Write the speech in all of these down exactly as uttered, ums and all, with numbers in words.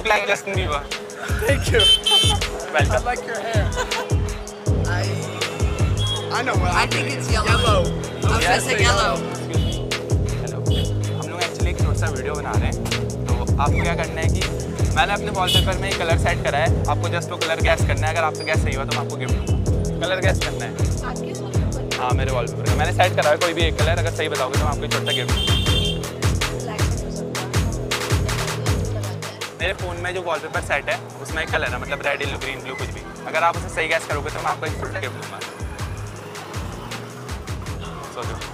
like Justin Bieber. Thank you. Welcome. I like your hair. I I know what I think it's yellow. I was gonna say yellow. Hello, हम लोग actually एक छोटा सा video बना रहे हैं, तो आपको क्या करना है कि मैंने अपने वॉलपेपर में एक कलर सेट करा है, आपको जस्ट वो कलर गैस करना है। अगर आपका गैस सही हुआ तो मैं आपको गिफ्ट दूँगा। कलर गैस करना है। हाँ, मेरे वॉलपेपर का मैंने सेट करा है कोई भी एक कलर, अगर सही बताओगे तो मैं आपको एक छोटा गिफ्ट दूँगा। मेरे फ़ोन में जो वॉलपेपर सेट है उसमें एक कलर है, मतलब रेड, येलो, ग्रीन, ब्लू, कुछ भी। अगर आप उसे सही गैस करोगे तो मैं आपको एक छोटा गिफ्ट दूँगा। सोचो,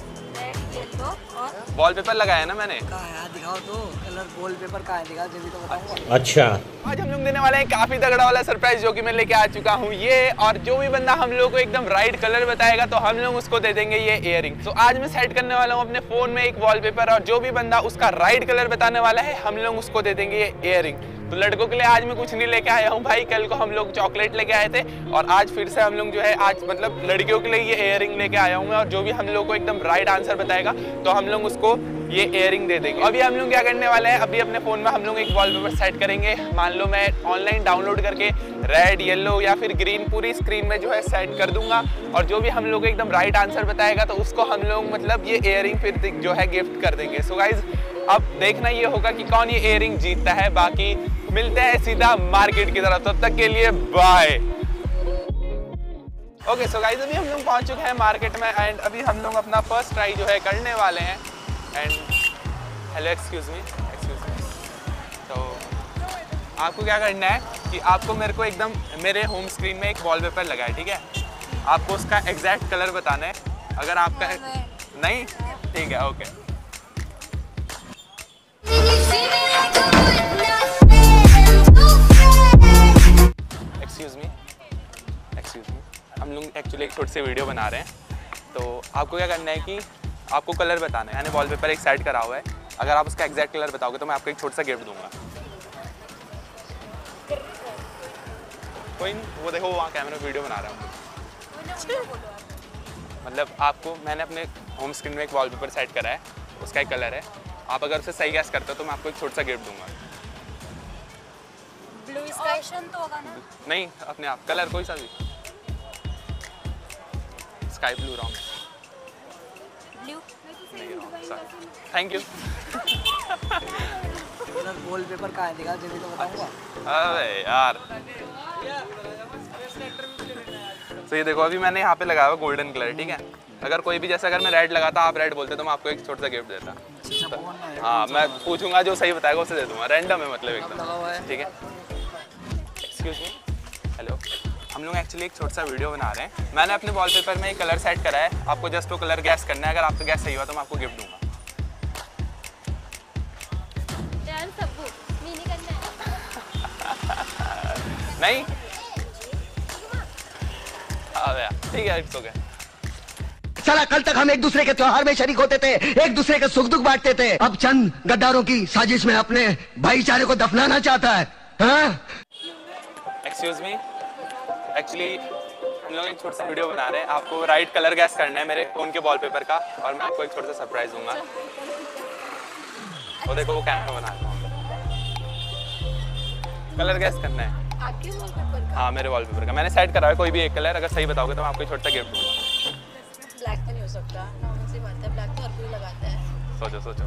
वॉलपेपर लगाया है ना मैंने। कहाँ है यार, दिखाओ तो कलर वॉलपेपर कहाँ है, दिखाओ जल्दी तो बताऊंगा। अच्छा, आज हम लोग देने वाले हैं काफी तगड़ा वाला सरप्राइज, जो कि मैं लेके आ चुका हूँ ये। और जो भी बंदा हम लोग को एकदम राइट कलर बताएगा तो हम लोग उसको दे देंगे ये इयररिंग। तो आज मैं सेट करने वाला हूँ अपने फोन में एक वॉलपेपर, और जो भी बंदा उसका राइट कलर बताने वाला है हम लोग उसको दे देंगे ये इयररिंग। तो लड़कों के लिए आज मैं कुछ नहीं लेके आया हूँ भाई, कल को हम लोग चॉकलेट लेके आए थे, और आज फिर से हम लोग जो है आज मतलब लड़कियों के लिए ये इयररिंग लेके आया हूँ मैं। और जो भी हम लोग को एकदम राइट आंसर बताएगा तो हम लोग उसको ये इयररिंग दे देंगे। अभी हम लोग क्या करने वाले हैं, अभी अपने फ़ोन में हम लोग एक वॉलपेपर सेट करेंगे। मान लो मैं ऑनलाइन डाउनलोड करके रेड, येलो या फिर ग्रीन पूरी स्क्रीन में जो है सेट कर दूंगा, और जो भी हम लोग एकदम राइट आंसर बताएगा तो उसको हम लोग मतलब ये इयररिंग फिर जो है गिफ्ट कर देंगे। सो गाइज, अब देखना ये होगा कि कौन ये इयररिंग जीतता है। बाकी मिलते हैं सीधा मार्केट की तरफ, तब तक के लिए बाय। ओके सो गाइज, अभी हम लोग पहुंच चुके हैं मार्केट में, एंड अभी हम लोग अपना फर्स्ट ट्राई जो है करने वाले हैं। And hello, excuse me excuse me तो आपको क्या करना है कि आपको मेरे को एकदम मेरे होम स्क्रीन में एक वॉलपेपर लगा है, ठीक है? आपको उसका एग्जैक्ट कलर बताना है। अगर आपका नहीं, ठीक है, okay. Excuse me excuse me हम लोग एक्चुअली एक छोटी सी वीडियो बना रहे हैं, तो आपको क्या करना है कि आपको कलर बताना है। मैंने वॉलपेपर एक सेट करा हुआ है, अगर आप उसका एग्जैक्ट कलर बताओगे तो मैं आपको एक छोटा सा गिफ्ट दूंगा। कोई नहीं, वो देखो वहाँ कैमरा वीडियो बना रहा हूँ। मतलब आपको मैंने अपने होम स्क्रीन में एक वॉलपेपर सेट करा है, उसका एक कलर है। आप अगर उसे सही गैस करते हो तो मैं आपको एक छोटा सा गिफ्ट दूंगा। ब्लू स्काई तो होगा ना? नहीं, अपने आप कलर कोई सा भी। Sky blue wrong. ब्लू नहीं wrong, sorry, thank you. Colour wallpaper कहाँ है, दिखाओ जल्दी तो बताऊंगा। अरे यार, तो ये देखो अभी मैंने यहाँ पे लगाया हुआ गोल्डन कलर, ठीक है? अगर कोई भी, जैसे अगर मैं रेड लगाता, आप रेड बोलते तो मैं आपको एक छोटा सा गिफ्ट देता। हाँ, मैं पूछूंगा, जो सही बताएगा उसे दे दूंगा। रैंडम है मतलब एकदम, ठीक है? एक्सक्यूज मी, हेलो, हम लोग एक्चुअली एक छोटा सा वीडियो बना रहे हैं। मैंने अपने वॉलपेपर में एक कलर सेट करा है, आपको जस्ट वो कलर गैस करना है। अगर आपका गैस सही हुआ तो मैं आपको गिफ्ट दूंगा। नहीं, ठीक है, इट्स ओके। साला कल तक हम एक दूसरे के त्योहार में शरीक होते थे, एक दूसरे के सुख दुख बांटते थे, अब चंद गद्दारों की साजिश में अपने भाईचारे को दफनाना चाहता है। हाँ? एक्सक्यूज मी, एक्चुअली हम लोग एक छोटा सा वीडियो बना रहे हैं, आपको राइट कलर गैस करना है मेरे फोन के वॉलपेपर का, और मैं आपको एक छोटा सा सरप्राइज दूंगा। वो देखो वो कैमरा बना रहा हूँ, कलर गैस करना है। आपके वॉलपेपर का? हाँ, मेरे वॉलपेपर का मैंने सेट करा है कोई भी एक कलर, अगर सही बताओगे तो मैं आपको एक छोटा गिफ्ट दूंगा। ब्लैक तो नहीं हो सकता, नॉर्मल सी बात है, ब्लैक तो हर कोई लगाता है। सोचो सोचो।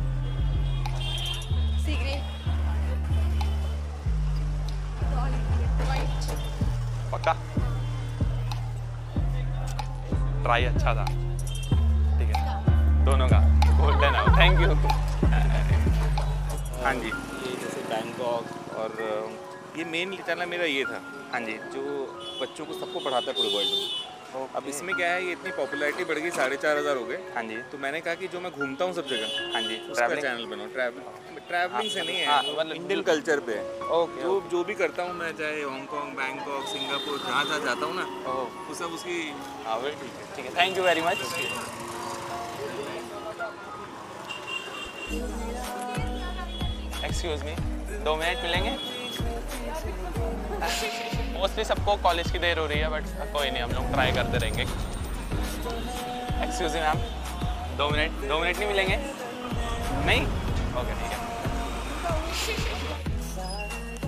सी ग्रीन, व्हाइट, पक्का? ट्राई अच्छा था, ठीक है, दोनों का गोल्डन है। Thank you. हाँ जी, ये जैसे बैंकॉक और ये मेन चैनल मेरा ये था। हाँ जी, जो बच्चों को सबको पढ़ाता है पूरे वर्ल्ड में। अब इसमें क्या है, ये इतनी पॉपुलैरिटी बढ़ गई, साढ़े चार हज़ार हो गए। हाँ जी, तो मैंने कहा कि जो मैं घूमता हूँ सब जगह, हाँ जी, उसका चैनल बनाओ। ट्रैवलिंग ट्रैवलिंग से नहीं है, हाँ, मतलब इंडियन कल्चर पे है। ओके, जो जो भी करता हूँ मैं, चाहे हांगकॉन्ग, बैंकॉक, सिंगापुर, जहाँ जहाँ जाता हूँ ना, वो सब उसकी। हाँ वही, ठीक है, ठीक है, thank you very much. Excuse me, दो मिनट मिलेंगे? मोस्टली सबको कॉलेज की देर हो रही है, बट कोई नहीं, हम लोग ट्राई करते रहेंगे। एक्सक्यूज मी मैम, दो मिनट दो मिनट नहीं मिलेंगे? नहीं, ओके, ठीक है।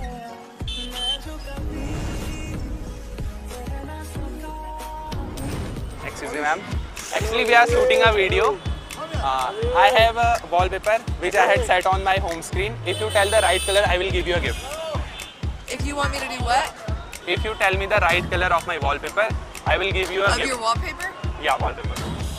Excuse me, ma'am. Actually, we are shooting a video. Uh, I have a wallpaper which I had set on my home screen. If you tell the right color, I will give you a gift. If you want me to do what? If you tell me the right color of my wallpaper, I will give you a Of gift. your wallpaper? Yeah, wallpaper.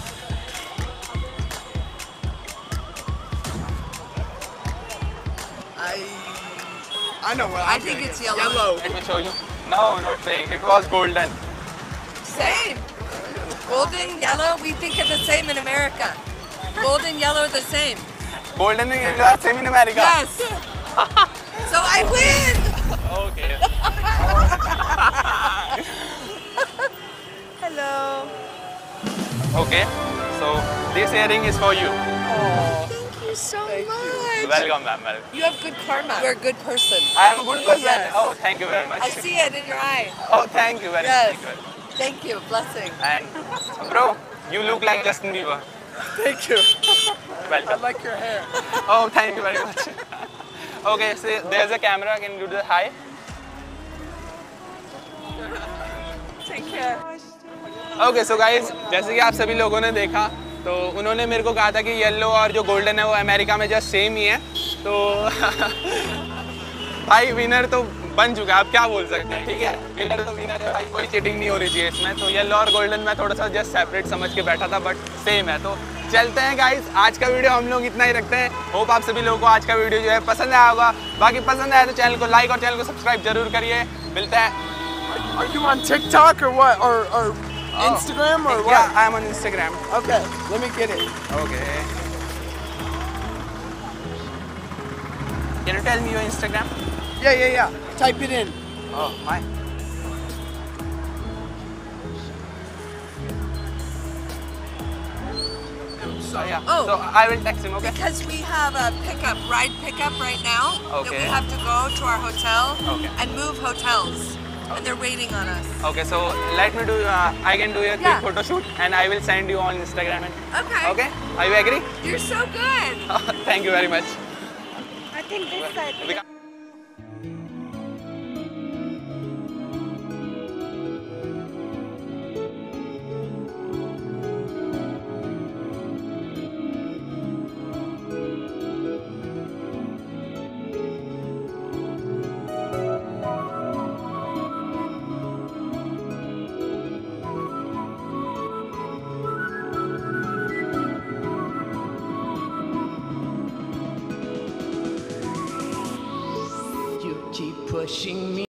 I I know what I I'm think gonna it's get. yellow. Let me show you. No, not pink. It was golden. Same. Golden, yellow, we think of the same in America. Golden, yellow, the same. Golden is the same in America. Yes. So I win. Okay. Hello. Okay. So this earring is for you. Thank you so much. Welcome, ma'am. Welcome. You have good karma. You're a good person. I am a good person. Yes. Oh, thank you very much. I see it in your eye. Oh, thank you very Yes. much. Thank you very much. Thank you. Blessing. And bro, you look like Justin Bieber. Thank you. Welcome. I like your hair. Oh, thank you very much. Okay, so there's a camera. Can you do the hi? Take care. Okay so guys, जैसे कि आप सभी लोगों ने देखा तो उन्होंने मेरे को कहा था कि येलो और जो गोल्डन है वो अमेरिका में जस्ट सेम ही है। तो भाई विनर तो बन चुका है, आप क्या बोल सकते हैं। ठीक है, विनर तो विनर है भाई, कोई चीटिंग नहीं हो रही थी इसमें। तो येलो और गोल्डन में थोड़ा सा जस्ट सेपरेट समझ के बैठा था, बट सेम है। तो चलते हैं गाइज, आज का वीडियो हम लोग इतना ही रखते हैं। होप आप सभी लोगों को आज का वीडियो जो है पसंद आया होगा। बाकी पसंद आया तो चैनल को लाइक और चैनल को सब्सक्राइब जरूर करिए। मिलते हैं। Are you on TikTok or what? Or, or Instagram or what? Yeah, I am on Instagram. Okay, let me get it. Okay. Can you tell me your Instagram? Yeah, yeah, yeah. Type it in. Oh, my. So yeah. Oh. So I will text him. Okay. Because we have a pickup, ride pickup right now. That Okay. we have to go to our hotel Okay. and move hotels. And they're waiting on us. Okay. So let me do. Uh, I can do a quick Yeah. photo shoot, and I will send you on Instagram. And, Okay. okay. Are you agree? You're so good. Thank you very much. I think this side. Because- You keep pushing me.